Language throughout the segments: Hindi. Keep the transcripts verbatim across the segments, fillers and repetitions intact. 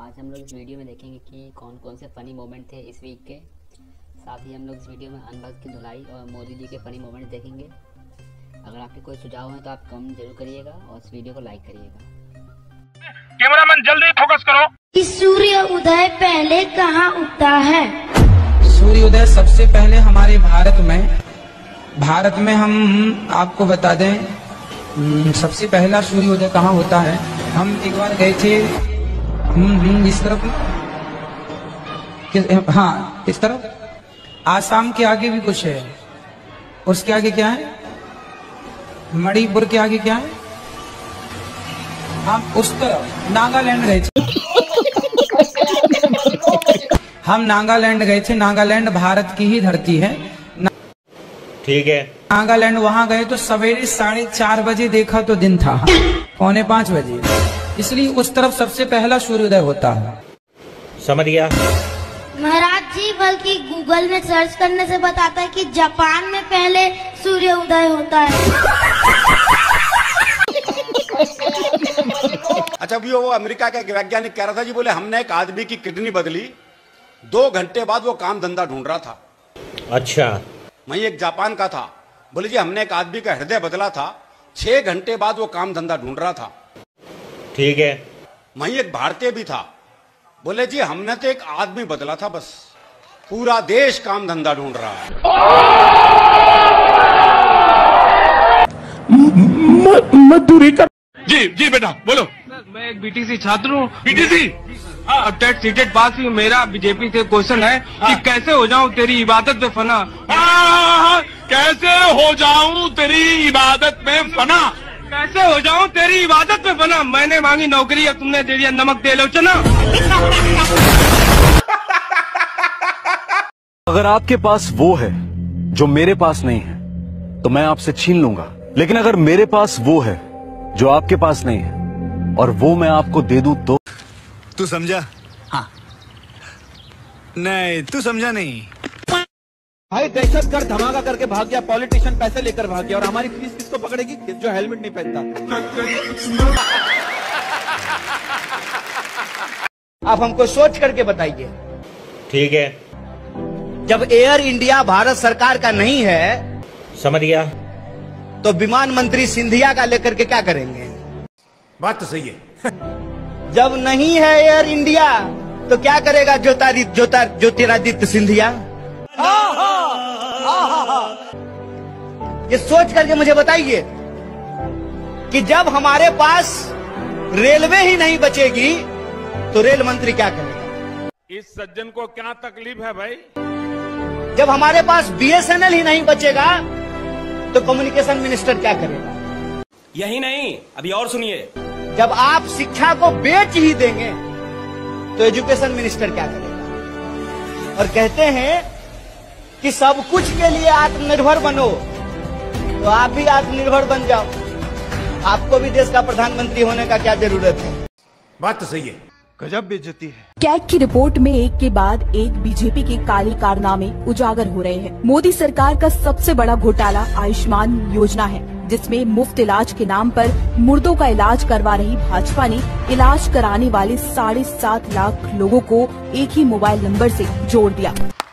आज हम लोग इस वीडियो में देखेंगे कि कौन कौन से फ़नी मोमेंट थे इस वीक के। साथ ही हम लोग इस वीडियो में अनभक्त की धुलाई और मोदी जी के फ़नी मोमेंट देखेंगे। अगर आपके कोई सुझाव हैं तो आप कमेंट जरूर करिएगा और इस वीडियो को लाइक करिएगा। कैमरामैन जल्दी फोकस करो। सूर्य उदय पहले कहाँ उगता है? सूर्य उदय सबसे पहले हमारे भारत में भारत में हम आपको बता दें सबसे पहला सूर्य उदय कहाँ होता है। हम एक बार गए थे इस तरफ, हाँ इस तरफ, आसाम के आगे भी कुछ है, उसके आगे क्या है, मणिपुर के आगे क्या है, हम उस तरफ नागालैंड गए थे। हम नागालैंड गए थे। नागालैंड भारत की ही धरती है। ठीक है। नागालैंड वहां गए तो सवेरे साढ़े चार बजे देखा तो दिन था पौने पांच बजे, इसलिए उस तरफ सबसे पहला सूर्योदय होता है। समझ गया महाराज जी, बल्कि गूगल में सर्च करने से बताता है कि जापान में पहले सूर्य उदय होता है। अच्छा, भी वो अमेरिका का एक वैज्ञानिक कह रहा था जी, बोले हमने एक आदमी की किडनी बदली, दो घंटे बाद वो काम धंधा ढूंढ रहा था। अच्छा। वहीं एक जापान का था, बोले जी हमने एक आदमी का हृदय बदला था, छह घंटे बाद वो काम धंधा ढूंढ रहा था। ठीक है। वहीं एक भारतीय भी था, बोले जी हमने तो एक आदमी बदला था, बस पूरा देश काम धंधा ढूंढ रहा है। मजदूरी कर। जी जी बेटा बोलो। मैं एक बीटीसी छात्र हूँ। बीटीसी अब टेट सीटेट पास हुई। मेरा बीजेपी से क्वेश्चन है कि कैसे हो जाऊं तेरी इबादत में फना। हाँ, कैसे हो जाऊं तेरी इबादत में फना। कैसे हो जाऊं तेरी इबादत में फना। मैंने मांगी नौकरी, अब तुमने दे दिया नमक दे लो चना। अगर आपके पास वो है जो मेरे पास नहीं है तो मैं आपसे छीन लूंगा, लेकिन अगर मेरे पास वो है जो आपके पास नहीं है और वो मैं आपको दे दूं तो। तू समझा? हाँ। नहीं तू समझा नहीं। भाई दहशत गर्द धमाका करके भाग गया, पॉलिटिशियन पैसे लेकर भाग गया, और हमारी पुलिस किसको पकड़ेगी? जो हेलमेट नहीं पहनता। आप हमको सोच करके बताइए। ठीक है। जब एयर इंडिया भारत सरकार का नहीं है, समझ गया, तो विमान मंत्री सिंधिया का लेकर के क्या करेंगे? बात तो सही है। जब नहीं है एयर इंडिया तो क्या करेगा ज्योतिरादित्य ज्योता ज्योतिरादित्य सिंधिया? ये सोच करके मुझे बताइए कि जब हमारे पास रेलवे ही नहीं बचेगी तो रेल मंत्री क्या करेगा? इस सज्जन को क्या तकलीफ है भाई? जब हमारे पास बीएसएनएल ही नहीं बचेगा तो कम्युनिकेशन मिनिस्टर क्या करेगा? यही नहीं, अभी और सुनिए। जब आप शिक्षा को बेच ही देंगे तो एजुकेशन मिनिस्टर क्या करेगा? और कहते हैं कि सब कुछ के लिए आत्मनिर्भर बनो, तो आप भी आत्मनिर्भर बन जाओ। आपको भी देश का प्रधानमंत्री होने का क्या जरूरत है? बात तो सही है। गजब बेइज्जती है। कैग की रिपोर्ट में एक के बाद एक बीजेपी के काले कारनामे उजागर हो रहे हैं। मोदी सरकार का सबसे बड़ा घोटाला आयुष्मान योजना है, जिसमें मुफ्त इलाज के नाम पर मुर्दों का इलाज करवा रही भाजपा ने इलाज कराने वाले साढ़े सात लाख लोगों को एक ही मोबाइल नंबर से जोड़ दिया।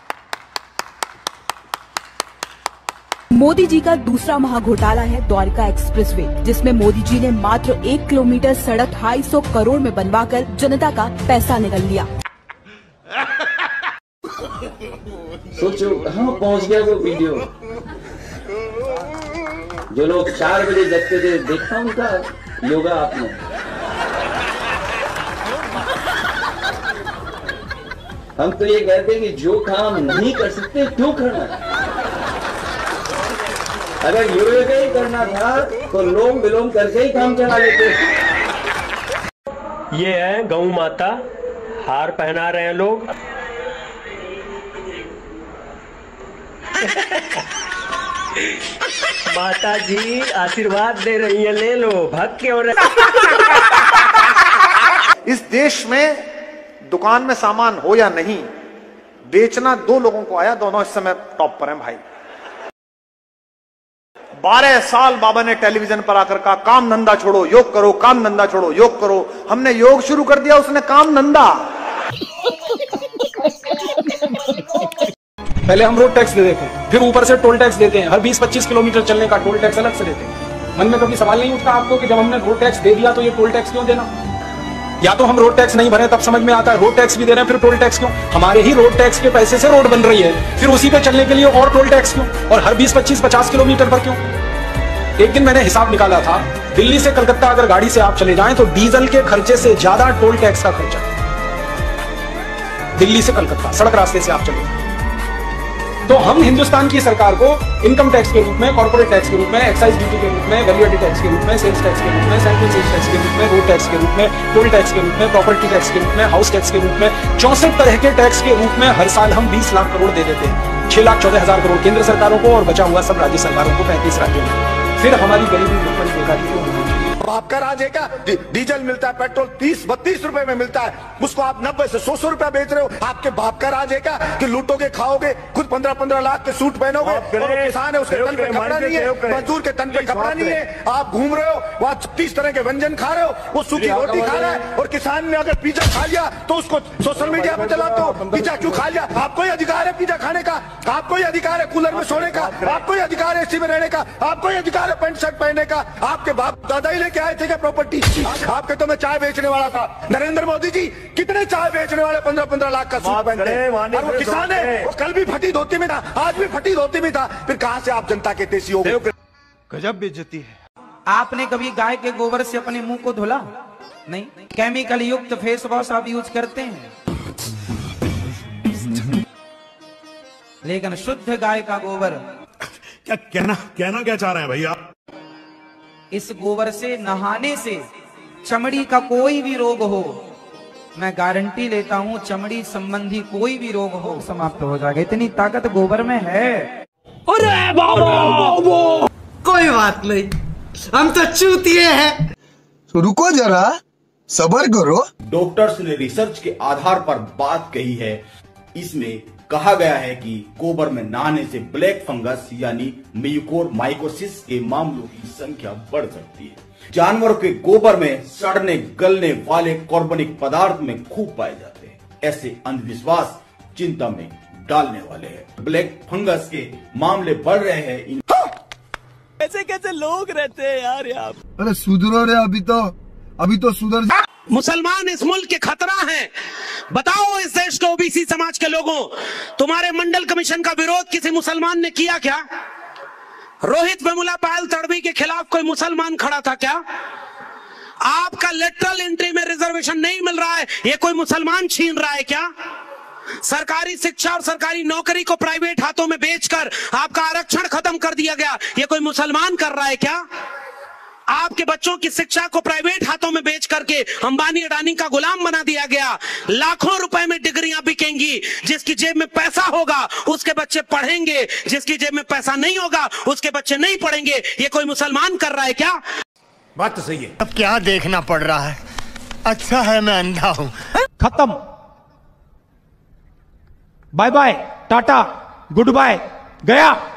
मोदी जी का दूसरा महाघोटाला है द्वारका एक्सप्रेसवे, जिसमें मोदी जी ने मात्र एक किलोमीटर सड़क ढाई सौ करोड़ में बनवाकर जनता का पैसा निगल लिया। सोचो कहाँ पहुँच गया वो वीडियो। जो लोग चार बजे जगते थे, देखा उनका योगा आपने। हम तो ये कहते हैं कि जो काम नहीं कर सकते क्यों करना। अगर योगा ही करना था तो लोम विलोम करके ही काम चला लेते। ये है गौ माता, हार पहना रहे हैं लोग। माता जी आशीर्वाद दे रही है, ले लो, भग के। और इस देश में दुकान में सामान हो या नहीं, बेचना दो लोगों को आया, दोनों इस समय टॉप पर हैं भाई। बारह साल बाबा ने टेलीविजन पर आकर कहा काम धंधा छोड़ो योग करो, काम धंधा छोड़ो योग करो। हमने योग शुरू कर दिया, उसने काम धंधा। पहले हम रोड टैक्स दे देते हैं, फिर ऊपर से टोल टैक्स देते हैं। हर बीस पच्चीस किलोमीटर चलने का टोल टैक्स अलग से देते हैं। मन में कभी सवाल नहीं उठता आपको कि जब हमने रोड टैक्स दे दिया तो ये टोल टैक्स क्यों देना? या तो हम रोड टैक्स नहीं भरे तब समझ में आता है, रोड टैक्स भी दे रहे हैं फिर टोल टैक्स क्यों? हमारे ही रोड टैक्स के पैसे से रोड बन रही है, फिर उसी पे चलने के लिए और टोल टैक्स क्यों? और हर बीस पच्चीस पचास किलोमीटर पर क्यों? एक दिन मैंने हिसाब निकाला था, दिल्ली से कलकत्ता अगर गाड़ी से आप चले जाएं तो डीजल के खर्चे से ज्यादा टोल टैक्स का खर्चा। दिल्ली से कलकत्ता सड़क रास्ते से आप चले, तो हम हिंदुस्तान की सरकार को इनकम टैक्स के रूप में, कॉर्पोरेट टैक्स के रूप में, एक्साइज ड्यूटी के रूप में, वैल्यू एडेड टैक्स के रूप में, सेल्स टैक्स के रूप में, सेंट्रल सेल्स टैक्स के रूप में, रोड टैक्स के रूप में, टोल टैक्स के रूप में, प्रॉपर्टी टैक्स के रूप में, हाउस टैक्स के रूप में, चौसठ तरह के टैक्स के रूप में हर साल हम बीस लाख करोड़ दे देते हैं। छह लाख चौदह हजार करोड़ केंद्र सरकारों को और बचा हुआ सब राज्य सरकारों को पैंतीस राज्यों में। फिर हमारी गरीबी भुखमरी बेकारी क्यों होनी चाहिए? आपका राज है क्या? डीजल मिलता है, पेट्रोल तीस बत्तीस रुपए में मिलता है, उसको आप नब्बे से सौ सौ रुपया बेच रहे हो। आपके बाप का राज है क्या कि लूटोगे, खाओगे, खुद पंद्रह पंद्रह लाख के सूट पहनोगे, और किसान है उसके तन पे कपड़ा नहीं है, मजदूर के तन पे कपड़ा नहीं है, आप घूम रहे हो वहां छत्तीस तरह के व्यंजन खा रहे हो, वो सूखी रोटी खा रहा है, और किसान ने अगर पिज्जा खा लिया तो उसको सोशल मीडिया पे चलाते हो, पिज्जा क्यों खा लिया? आपको ही अधिकार है पिज्जा खाने का, आपको ही अधिकार है कूलर में सोने का, आपको ही अधिकार है एसी में रहने का, आपको ही अधिकार है पैंट शर्ट पहनने का। आपके बाप दादा ही लेके आए थे क्या प्रॉपर्टी? आपके तो मैं चाय बेचने वाला था। नरेंद्र मोदी जी कितने चाय बेचने वाले पंद्रह पंद्रह लाख का सूट पहनते, और वो किसान है, वो कल भी फटी धोती में था, आज भी फटी धोती में था, फिर कहां से आप जनता के देसी हो गए? गजब बेइज्जती है। आपने कभी गाय के गोबर से अपने मुंह को धुला? नहीं। केमिकल युक्त फेस वॉश आप यूज करते हैं, लेकिन शुद्ध गाय का गोबर, क्या कहना कहना क्या चाह रहे हैं भैया? इस गोबर से नहाने से चमड़ी का कोई भी रोग हो, मैं गारंटी लेता हूं, चमड़ी संबंधी कोई भी रोग हो समाप्त हो जाएगा। इतनी ताकत गोबर में है। अरे बाबा, कोई बात नहीं, हम तो चूतिए हैं। तो रुको जरा, सब्र करो। डॉक्टर्स ने रिसर्च के आधार पर बात कही है। इसमें कहा गया है कि गोबर में नहाने से ब्लैक फंगस यानी म्यूकोरमाइकोसिस के मामलों की संख्या बढ़ सकती है। जानवरों के गोबर में सड़ने गलने वाले कार्बनिक पदार्थ में खूब पाए जाते हैं। ऐसे अंधविश्वास चिंता में डालने वाले हैं। ब्लैक फंगस के मामले बढ़ रहे हैं। ऐसे कैसे लोग रहते हैं यार यहाँ? अरे सुधरो रे, अभी तो अभी तो सुधर जा। मुसलमान इस मुल्क के खतरा हैं। बताओ इस देश के ओबीसी समाज के लोगों, तुम्हारे मंडल कमीशन का विरोध किसी मुसलमान ने किया क्या? रोहित वेमुला पायल तड़वी के खिलाफ कोई मुसलमान खड़ा था क्या? आपका लेटरल एंट्री में रिजर्वेशन नहीं मिल रहा है, ये कोई मुसलमान छीन रहा है क्या? सरकारी शिक्षा और सरकारी नौकरी को प्राइवेट हाथों में बेचकर आपका आरक्षण खत्म कर दिया गया, ये कोई मुसलमान कर रहा है क्या? आपके बच्चों की शिक्षा को प्राइवेट हाथों में बेच करके अंबानी अडानी का गुलाम बना दिया गया। लाखों रुपए में डिग्रियां बिकेंगी। जिसकी जेब में पैसा होगा उसके बच्चे पढ़ेंगे, जिसकी जेब में पैसा नहीं होगा उसके बच्चे नहीं पढ़ेंगे। ये कोई मुसलमान कर रहा है क्या? बात तो सही है। अब क्या देखना पड़ रहा है? अच्छा है मैं अंधा हूं। खत्म, bye bye, ta-ta, goodbye, गया।